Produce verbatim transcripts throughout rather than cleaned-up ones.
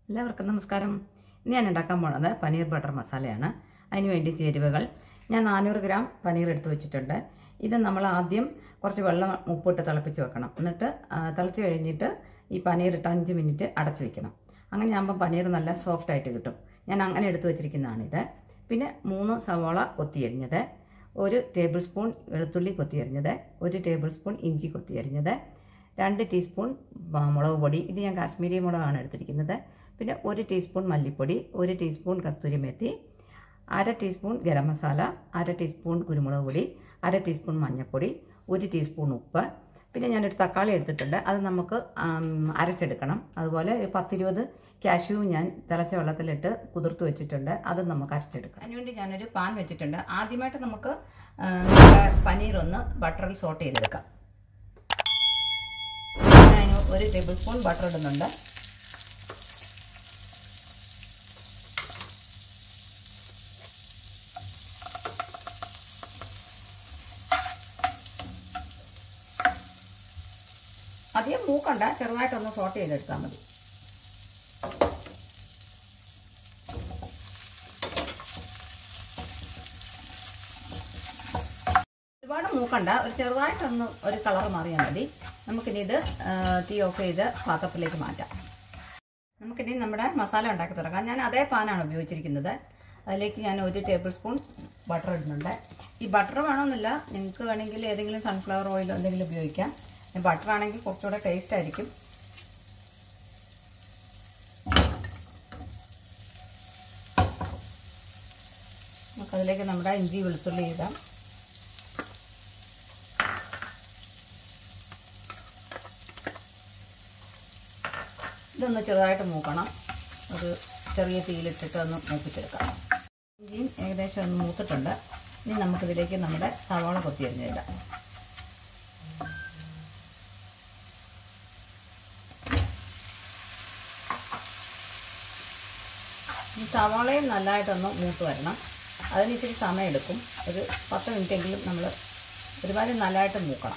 എല്ലാവർക്കും നമസ്കാരം. ഞാൻ ഉണ്ടാക്കാൻ പോണത് പനീർ ബട്ടർ മസാലയാണ്. അതിന് വേണ്ടി ചേരുവകൾ ഞാൻ നാനൂറ് ഗ്രാം പനീർ എടുത്ത് വെച്ചിട്ടുണ്ട്. ഇത് നമ്മൾ ആദ്യം കുറച്ച് വെള്ളം ഉപ്പിട്ട് തിളപ്പിച്ച് വെക്കണം. എന്നിട്ട് തിളച്ച് കഴിഞ്ഞിട്ട് ഈ പനീർ ഇട്ട് അഞ്ച് മിനിറ്റ് അടച്ചു വെക്കണം. അങ്ങനെ ആകുമ്പോൾ പനീർ നല്ല സോഫ്റ്റ് ആയിട്ട് കിട്ടും. ഞാൻ അങ്ങനെ എടുത്ത് വെച്ചിരിക്കുന്നതാണിത്. പിന്നെ മൂന്ന് സവാള കൊത്തിയരിഞ്ഞത്, ഒരു ടേബിൾ സ്പൂൺ വെളുത്തുള്ളി കൊത്തിയരിഞ്ഞത്, ഒരു ടേബിൾ സ്പൂൺ ഇഞ്ചി കൊത്തിയരിഞ്ഞത്, രണ്ട് ടീസ്പൂൺ മുളക് പൊടി, ഇത് ഞാൻ കാശ്മീരി മുളകാണ് എടുത്തിരിക്കുന്നത്. പിന്നെ ഒരു ടീസ്പൂൺ മല്ലിപ്പൊടി, ഒരു ടീസ്പൂൺ കസ്തൂരി മേത്തി, അര ടീസ്പൂൺ ഗരം മസാല, അര ടീസ്പൂൺ കുരുമുളക് പൊടി, അര ടീസ്പൂൺ മഞ്ഞൾപ്പൊടി, ഒരു ടീസ്പൂൺ ഉപ്പ്. പിന്നെ ഞാനൊരു തക്കാളി എടുത്തിട്ടുണ്ട്, അത് നമുക്ക് അരച്ചെടുക്കണം. അതുപോലെ പത്തിരുപത് കാഷ്യൂവും ഞാൻ തിളച്ച വെള്ളത്തിലിട്ട് കുതിർത്ത് വെച്ചിട്ടുണ്ട്, അത് നമുക്ക് അരച്ചെടുക്കാം. അതിനുവേണ്ടി ഞാനൊരു പാൻ വെച്ചിട്ടുണ്ട്. ആദ്യമായിട്ട് നമുക്ക് പനീർ ഒന്ന് ബട്ടറിൽ സോട്ട് ചെയ്തെടുക്കാം. അതിന് ഒരു ടേബിൾ സ്പൂൺ ബട്ടർ ഇടുന്നുണ്ട്. അധികം മൂക്കണ്ട, ചെറുതായിട്ടൊന്ന് സോട്ട് ചെയ്തെടുത്താൽ മതി. ഒരുപാട് മൂക്കണ്ട, ഒരു ചെറുതായിട്ടൊന്ന് ഒരു കളർ മാറിയാൽ മതി. നമുക്കിനി ഇത് തീ ഓഫ് ചെയ്ത് പാത്രത്തിലേക്ക് മാറ്റാം. നമുക്കിനി നമ്മുടെ മസാല ഉണ്ടാക്കി തുടങ്ങാം. ഞാൻ അതേ പാനാണ് ഉപയോഗിച്ചിരിക്കുന്നത്. അതിലേക്ക് ഞാൻ ഒരു ടേബിൾ സ്പൂൺ ബട്ടർ ഇടുന്നുണ്ട്. ഈ ബട്ടർ വേണമെന്നില്ല, നിങ്ങൾക്ക് വേണമെങ്കിൽ ഏതെങ്കിലും സൺഫ്ലവർ ഓയിലോ എന്തെങ്കിലും ഉപയോഗിക്കാം. ബട്ടർ ആണെങ്കിൽ കുറച്ചുകൂടെ ടേസ്റ്റ് ആയിരിക്കും. നമുക്കതിലേക്ക് നമ്മുടെ ഇഞ്ചി വെളുത്തുള്ളി ഇടാം. ഇതൊന്ന് ചെറുതായിട്ട് മൂക്കണം. ഒരു ചെറിയ തീയിലിട്ടിട്ട് ഒന്ന് മൂപ്പിച്ചെടുക്കാം. ഇഞ്ചിയും ഏകദേശം ഒന്ന് മൂത്തിട്ടുണ്ട്. ഇനി നമുക്കിതിലേക്ക് നമ്മുടെ സവാള കൊത്തിയരിഞ്ഞിടാം. ഈ സവാളയും നല്ലതായിട്ടൊന്ന് മൂത്ത് വരണം. അതിന് ഇച്ചിരി സമയം എടുക്കും. ഒരു പത്ത് മിനിറ്റെങ്കിലും നമ്മൾ ഒരുപാട് നല്ലതായിട്ട് മൂക്കണം.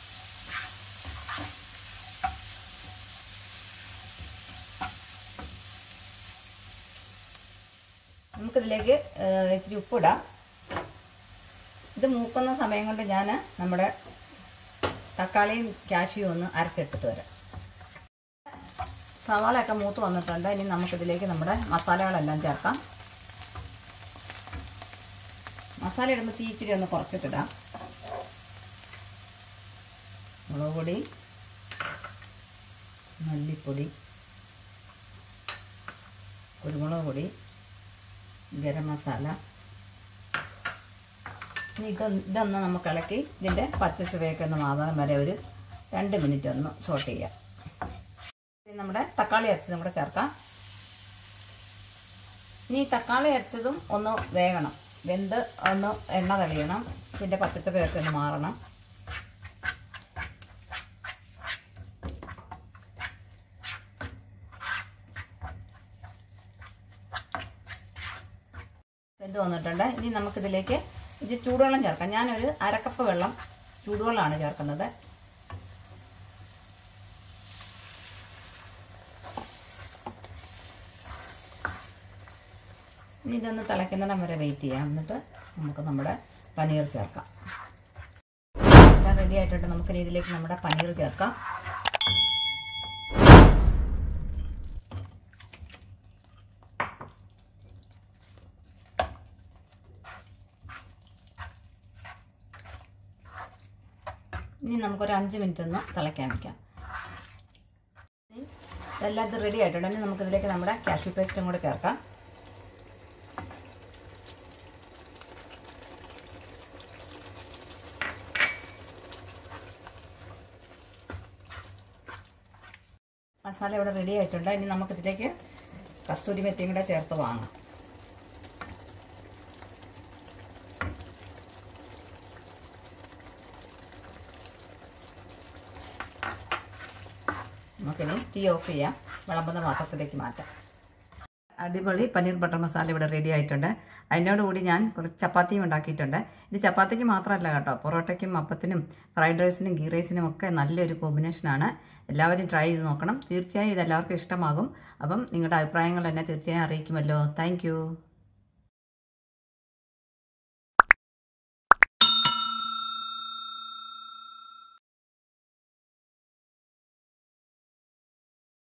നമുക്കിതിലേക്ക് ഇച്ചിരി ഉപ്പിടാം. ഇത് മൂക്കുന്ന സമയം കൊണ്ട് ഞാൻ നമ്മുടെ തക്കാളിയും കാഷ്യൂവും ഒന്ന് അരച്ചെടുത്തിട്ട് വരാം. സവാളയൊക്കെ മൂത്ത് വന്നിട്ടുണ്ട്. ഇനി നമുക്കിതിലേക്ക് നമ്മുടെ മസാലകളെല്ലാം ചേർക്കാം. മസാല ഇടുമ്പോൾ തീ ഇച്ചിരി ഒന്ന് കുറച്ചിട്ടിടാം. മുളക് പൊടി, മല്ലിപ്പൊടി, കുരുമുളക് പൊടി, ഗരം മസാല. ഇനി ഇതൊന്ന് ഇതൊന്ന് നമുക്ക് ഇളക്കി ഇതിൻ്റെ പച്ച ചുവയൊക്കെ ഒന്ന് മാറാൻ വരെ ഒരു രണ്ട് മിനിറ്റ് ഒന്ന് സോട്ട് ചെയ്യാം. നമ്മുടെ തക്കാളി അരച്ചതും കൂടെ ചേർക്കാം. ഇനി തക്കാളി അരച്ചതും ഒന്ന് വേകണം. വെന്ത് ഒന്ന് എണ്ണ തെളിയണം. ഇതിൻ്റെ പച്ചച്ചപ്പയൊക്കെ ഒന്ന് മാറണം. വെന്ത് വന്നിട്ടുണ്ട്. ഇനി നമുക്കിതിലേക്ക് ഇത് ചൂടുവെള്ളം ചേർക്കാം. ഞാനൊരു അരക്കപ്പ് വെള്ളം ചൂടുവെള്ളമാണ് ചേർക്കുന്നത്. ഇനി ഇതൊന്ന് തിളയ്ക്കുന്നിടം വരെ വെയിറ്റ് ചെയ്യാം. എന്നിട്ട് നമുക്ക് നമ്മുടെ പനീർ ചേർക്കാം. എല്ലാം റെഡി ആയിട്ടുണ്ട്. നമുക്കിനി ഇതിലേക്ക് നമ്മുടെ പനീർ ചേർക്കാം. ഇനി നമുക്കൊരു അഞ്ച് മിനിറ്റ് ഒന്ന് തിളയ്ക്കാൻ വയ്ക്കാം. ഇതെല്ലാം ഇത് റെഡി ആയിട്ടുണ്ട്. ഇനി നമുക്കിതിലേക്ക് നമ്മുടെ കാഷ്യൂ പേസ്റ്റും കൂടെ ചേർക്കാം. മസാല ഇവിടെ റെഡി ആയിട്ടുണ്ട്. ഇനി നമുക്കിതിലേക്ക് കസ്തൂരി മെത്തിയും കൂടെ ചേർത്ത് വാങ്ങാം. നമുക്കിനി തീ ഓഫ് ചെയ്യാം. വിളമ്പുന്ന പാത്രത്തിലേക്ക് മാറ്റാം. അടിപൊളി പനീർ ബട്ടർ മസാല ഇവിടെ റെഡി ആയിട്ടുണ്ട്. അതിനോടുകൂടി ഞാൻ കുറച്ച് ചപ്പാത്തിയും ഉണ്ടാക്കിയിട്ടുണ്ട്. ഇത് ചപ്പാത്തിക്ക് മാത്രമല്ല കേട്ടോ, പൊറോട്ടയ്ക്കും അപ്പത്തിനും ഫ്രൈഡ് റൈസിനും ഗീ റൈസിനും ഒക്കെ നല്ലൊരു കോമ്പിനേഷനാണ്. എല്ലാവരും ട്രൈ ചെയ്ത് നോക്കണം. തീർച്ചയായും ഇതെല്ലാവർക്കും ഇഷ്ടമാകും. അപ്പം നിങ്ങളുടെ അഭിപ്രായങ്ങൾ എന്നെ തീർച്ചയായും അറിയിക്കുമല്ലോ. താങ്ക്